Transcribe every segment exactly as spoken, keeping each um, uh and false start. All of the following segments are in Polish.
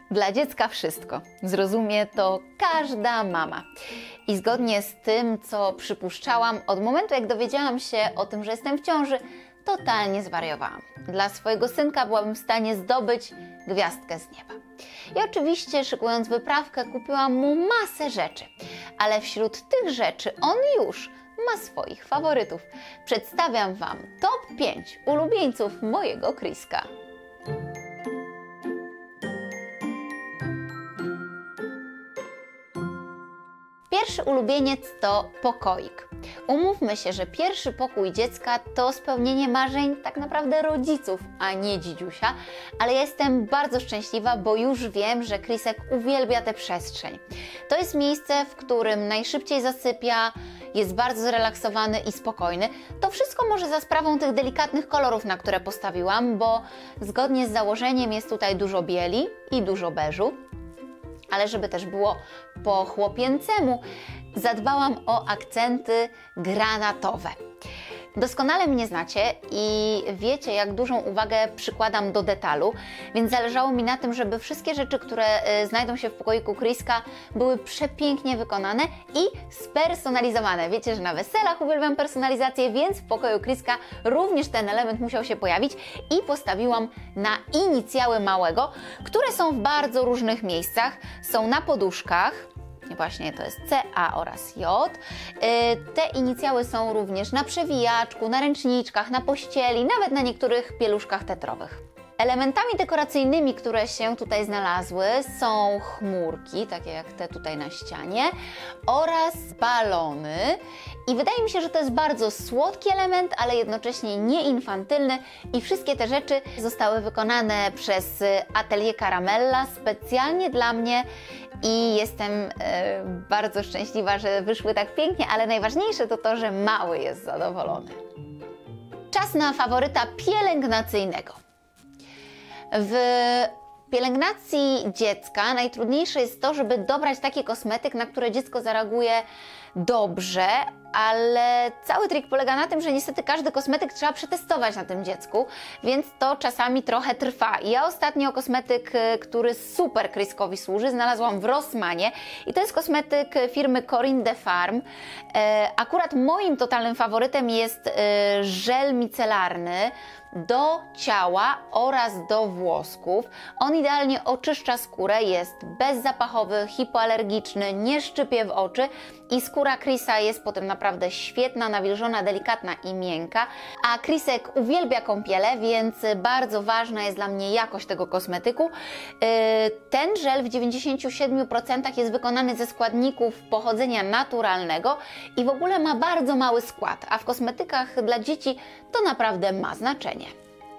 Dla dziecka wszystko. Zrozumie to każda mama. I zgodnie z tym, co przypuszczałam, od momentu jak dowiedziałam się o tym, że jestem w ciąży, totalnie zwariowałam. Dla swojego synka byłabym w stanie zdobyć gwiazdkę z nieba. I oczywiście, szykując wyprawkę, kupiłam mu masę rzeczy. Ale wśród tych rzeczy on już ma swoich faworytów. Przedstawiam Wam top pięć ulubieńców mojego Chriska. Pierwszy ulubieniec to pokoik. Umówmy się, że pierwszy pokój dziecka to spełnienie marzeń tak naprawdę rodziców, a nie dzidziusia, ale ja jestem bardzo szczęśliwa, bo już wiem, że Chrisek uwielbia tę przestrzeń. To jest miejsce, w którym najszybciej zasypia, jest bardzo zrelaksowany i spokojny. To wszystko może za sprawą tych delikatnych kolorów, na które postawiłam, bo zgodnie z założeniem jest tutaj dużo bieli i dużo beżu. Ale żeby też było po chłopięcemu, zadbałam o akcenty granatowe. Doskonale mnie znacie i wiecie, jak dużą uwagę przykładam do detalu, więc zależało mi na tym, żeby wszystkie rzeczy, które znajdą się w pokoiku Chriska, były przepięknie wykonane i spersonalizowane. Wiecie, że na weselach uwielbiam personalizację, więc w pokoju Chriska również ten element musiał się pojawić i postawiłam na inicjały małego, które są w bardzo różnych miejscach. Są na poduszkach. Właśnie to jest C, A oraz J. Te inicjały są również na przewijaczku, na ręczniczkach, na pościeli, nawet na niektórych pieluszkach tetrowych. Elementami dekoracyjnymi, które się tutaj znalazły, są chmurki, takie jak te tutaj na ścianie, oraz balony. I wydaje mi się, że to jest bardzo słodki element, ale jednocześnie nieinfantylny i wszystkie te rzeczy zostały wykonane przez Atelier Caramella specjalnie dla mnie i jestem e, bardzo szczęśliwa, że wyszły tak pięknie, ale najważniejsze to to, że mały jest zadowolony. Czas na faworyta pielęgnacyjnego. W pielęgnacji dziecka najtrudniejsze jest to, żeby dobrać taki kosmetyk, na który dziecko zareaguje dobrze, ale cały trik polega na tym, że niestety każdy kosmetyk trzeba przetestować na tym dziecku, więc to czasami trochę trwa. I ja ostatnio kosmetyk, który super Chriskowi służy, znalazłam w Rossmanie i to jest kosmetyk firmy Corinne de Farm. Akurat moim totalnym faworytem jest żel micelarny do ciała oraz do włosków. On idealnie oczyszcza skórę, jest bezzapachowy, hipoalergiczny, nie szczypie w oczy i skóra Chrisa jest potem naprawdę świetna, nawilżona, delikatna i miękka. A Chrisek uwielbia kąpiele, więc bardzo ważna jest dla mnie jakość tego kosmetyku. Ten żel w dziewięćdziesięciu siedmiu procentach jest wykonany ze składników pochodzenia naturalnego i w ogóle ma bardzo mały skład, a w kosmetykach dla dzieci to naprawdę ma znaczenie.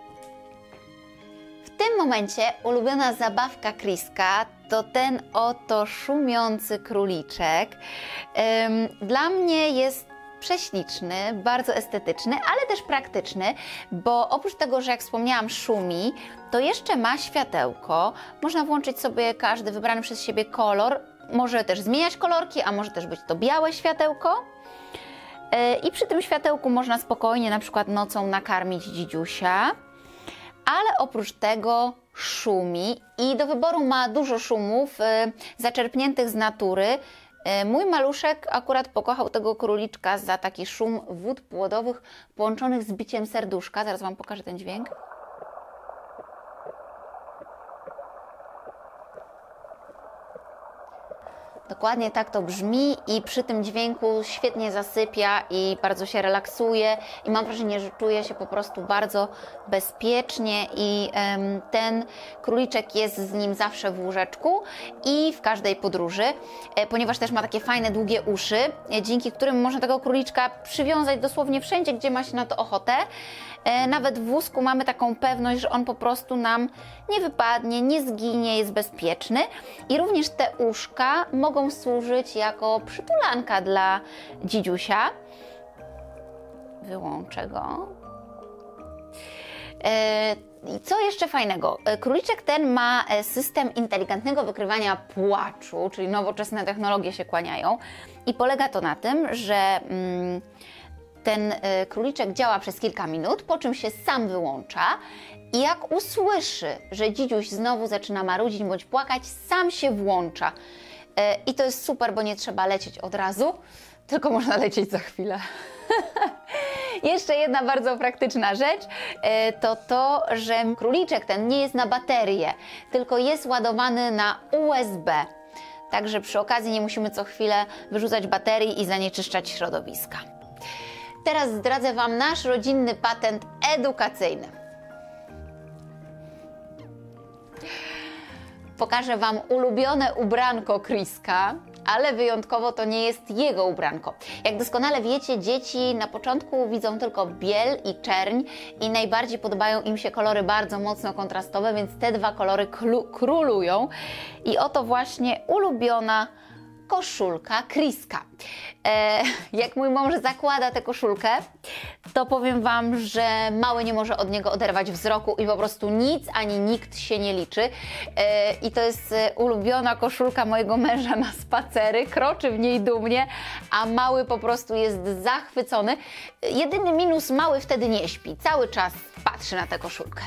W tym momencie ulubiona zabawka Chriska to ten oto szumiący króliczek. Dla mnie jest prześliczny, bardzo estetyczny, ale też praktyczny, bo oprócz tego, że jak wspomniałam szumi, to jeszcze ma światełko. Można włączyć sobie każdy wybrany przez siebie kolor. Może też zmieniać kolorki, a może też być to białe światełko. I przy tym światełku można spokojnie na przykład nocą nakarmić dzidziusia. Ale oprócz tego szumi i do wyboru ma dużo szumów y, zaczerpniętych z natury. Y, mój maluszek akurat pokochał tego króliczka za taki szum wód płodowych połączonych z biciem serduszka. Zaraz Wam pokażę ten dźwięk. Dokładnie tak to brzmi i przy tym dźwięku świetnie zasypia i bardzo się relaksuje i mam wrażenie, że czuje się po prostu bardzo bezpiecznie i um, ten króliczek jest z nim zawsze w łóżeczku i w każdej podróży, e, ponieważ też ma takie fajne, długie uszy, e, dzięki którym można tego króliczka przywiązać dosłownie wszędzie, gdzie ma się na to ochotę. E, nawet w wózku mamy taką pewność, że on po prostu nam nie wypadnie, nie zginie, jest bezpieczny i również te uszka mogą służyć jako przytulanka dla dzidziusia. Wyłączę go. I co jeszcze fajnego? Króliczek ten ma system inteligentnego wykrywania płaczu, czyli nowoczesne technologie się kłaniają i polega to na tym, że mm, Ten y, króliczek działa przez kilka minut, po czym się sam wyłącza i jak usłyszy, że dzidziuś znowu zaczyna marudzić bądź płakać, sam się włącza. Y, I to jest super, bo nie trzeba lecieć od razu, tylko można lecieć za chwilę. Jeszcze jedna bardzo praktyczna rzecz to to, że króliczek ten nie jest na baterię, tylko jest ładowany na U S B. Także przy okazji nie musimy co chwilę wyrzucać baterii i zanieczyszczać środowiska. Teraz zdradzę Wam nasz rodzinny patent edukacyjny. Pokażę Wam ulubione ubranko Chriska, ale wyjątkowo to nie jest jego ubranko. Jak doskonale wiecie, dzieci na początku widzą tylko biel i czerń i najbardziej podobają im się kolory bardzo mocno kontrastowe, więc te dwa kolory królują. I oto właśnie ulubiona koszulka Chriska. E, jak mój mąż zakłada tę koszulkę, to powiem Wam, że mały nie może od niego oderwać wzroku i po prostu nic ani nikt się nie liczy. E, I to jest ulubiona koszulka mojego męża na spacery, kroczy w niej dumnie, a mały po prostu jest zachwycony. Jedyny minus, mały wtedy nie śpi, cały czas patrzy na tę koszulkę.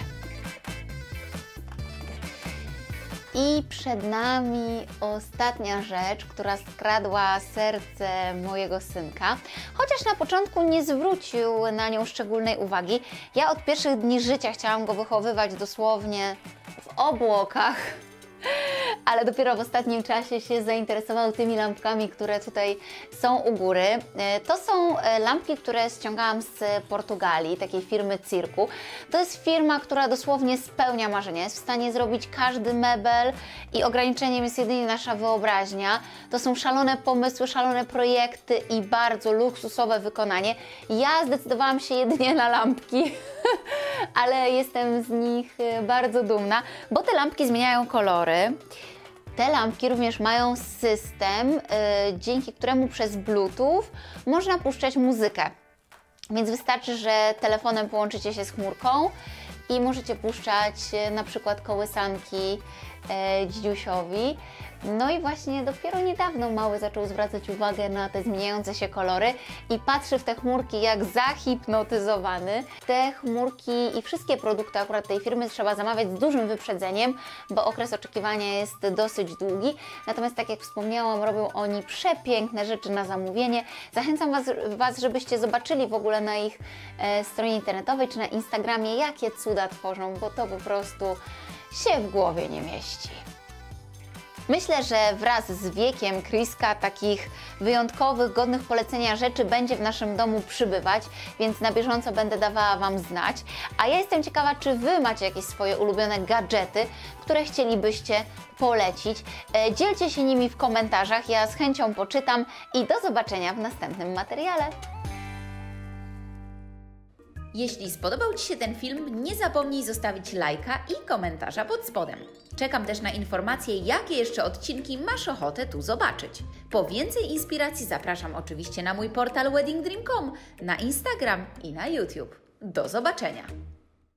I przed nami ostatnia rzecz, która skradła serce mojego synka, chociaż na początku nie zwrócił na nią szczególnej uwagi. Ja od pierwszych dni życia chciałam go wychowywać dosłownie w obłokach, ale dopiero w ostatnim czasie się zainteresował tymi lampkami, które tutaj są u góry. To są lampki, które ściągałam z Portugalii, takiej firmy Circu. To jest firma, która dosłownie spełnia marzenia. Jest w stanie zrobić każdy mebel i ograniczeniem jest jedynie nasza wyobraźnia. To są szalone pomysły, szalone projekty i bardzo luksusowe wykonanie. Ja zdecydowałam się jedynie na lampki, ale jestem z nich bardzo dumna, bo te lampki zmieniają kolory. Te lampki również mają system, yy, dzięki któremu przez Bluetooth można puszczać muzykę. Więc wystarczy, że telefonem połączycie się z chmurką i możecie puszczać yy, na przykład kołysanki yy, dzidziusiowi. No i właśnie dopiero niedawno mały zaczął zwracać uwagę na te zmieniające się kolory i patrzy w te chmurki jak zahipnotyzowany. Te chmurki i wszystkie produkty akurat tej firmy trzeba zamawiać z dużym wyprzedzeniem, bo okres oczekiwania jest dosyć długi. Natomiast tak jak wspomniałam, robią oni przepiękne rzeczy na zamówienie. Zachęcam Was, was żebyście zobaczyli w ogóle na ich e, stronie internetowej czy na Instagramie, jakie cuda tworzą, bo to po prostu się w głowie nie mieści. Myślę, że wraz z wiekiem Chriska takich wyjątkowych, godnych polecenia rzeczy będzie w naszym domu przybywać, więc na bieżąco będę dawała Wam znać. A ja jestem ciekawa, czy Wy macie jakieś swoje ulubione gadżety, które chcielibyście polecić. Dzielcie się nimi w komentarzach, ja z chęcią poczytam i do zobaczenia w następnym materiale. Jeśli spodobał Ci się ten film, nie zapomnij zostawić lajka i komentarza pod spodem. Czekam też na informacje, jakie jeszcze odcinki masz ochotę tu zobaczyć. Po więcej inspiracji zapraszam oczywiście na mój portal wedding dream kropka com, na Instagram i na YouTube. Do zobaczenia!